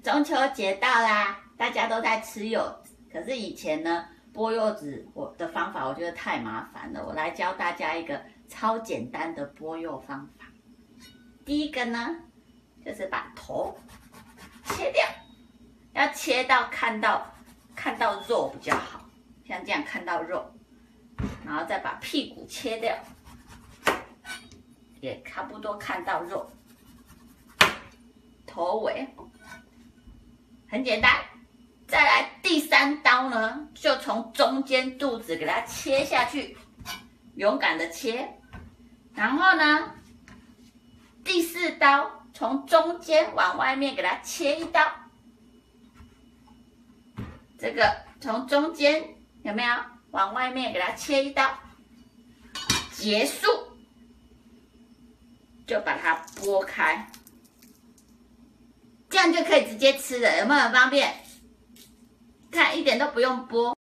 中秋节到啦，大家都在吃柚子。可是以前呢，剥柚子我的方法我觉得太麻烦了，我来教大家一个超简单的剥柚方法。第一个呢，就是把头切掉，要切到看到肉比较好，像这样看到肉，然后再把屁股切掉，也差不多看到肉，头尾。很简单，再来第3刀呢，就从中间肚子给它切下去，勇敢的切。然后呢，第4刀从中间往外面给它切1刀，这个从中间有没有往外面给它切1刀，结束，就把它剥开。这样就可以直接吃了，有没有很方便？看，一点都不用剥。